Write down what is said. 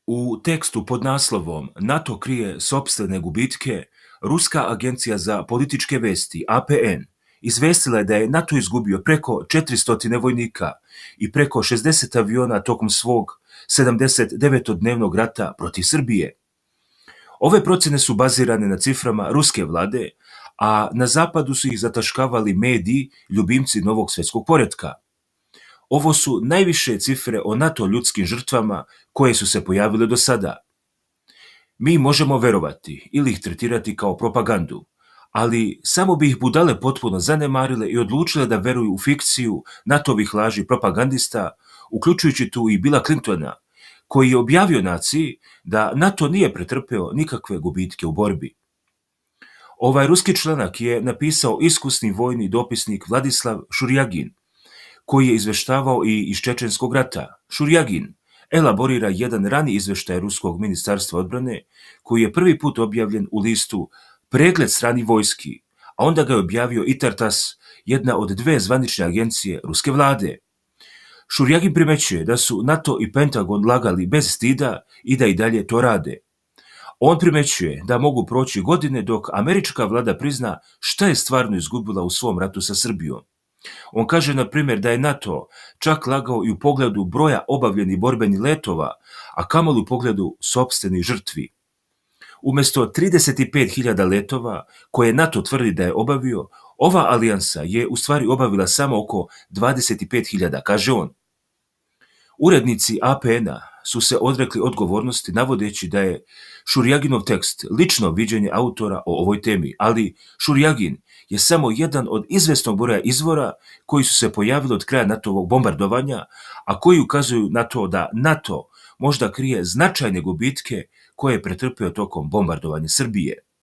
U tekstu pod naslovom NATO krije sopstvene gubitke, Ruska agencija za političke vesti APN izvestila je da je NATO izgubio preko 400 vojnika i preko 60 aviona tokom svog 79-dnevnog rata protiv Srbije. Ove procjene su bazirane na ciframa ruske vlade, a na zapadu su ih zataškavali mediji, ljubimci novog svjetskog poretka. Ovo su najviše cifre o NATO ljudskim žrtvama koje su se pojavile do sada. Mi možemo verovati ili ih tretirati kao propagandu, ali samo bi ih budale potpuno zanemarile i odlučile da veruju u fikciju NATO-ovih laži propagandista, uključujući tu i Billa Clintona, koji je objavio naciji da NATO nije pretrpeo nikakve gubitke u borbi. Ovaj ruski članak je napisao iskusni vojni dopisnik Vladislav Šurjagin, koji je izveštavao i iz Čečenskog rata. Šurjagin elaborira jedan rani izveštaj Ruskog ministarstva odbrane, koji je prvi put objavljen u listu Pregled stranih vojski, a onda ga je objavio i Tartas, jedna od dve zvanične agencije ruske vlade. Šurjagin primećuje da su NATO i Pentagon lagali bez stida i da i dalje to rade. On primećuje da mogu proći godine dok američka vlada prizna šta je stvarno izgubila u svom ratu sa Srbijom. On kaže, na primjer, da je NATO čak lagao i u pogledu broja obavljenih borbenih letova, a kamoli u pogledu sopstvenih žrtvi. Umjesto 35.000 letova koje NATO tvrdi da je obavio, ova alijansa je u stvari obavila samo oko 25.000, kaže on. Urednici APN-a su se odrekli odgovornosti navodeći da je Šurjaginov tekst lično viđenje autora o ovoj temi, ali Šurjagin je samo jedan od izvesnog broja izvora koji su se pojavili od kraja NATO-ovog bombardovanja, a koji ukazuju na to da NATO možda krije značajne gubitke koje je pretrpio tokom bombardovanja Srbije.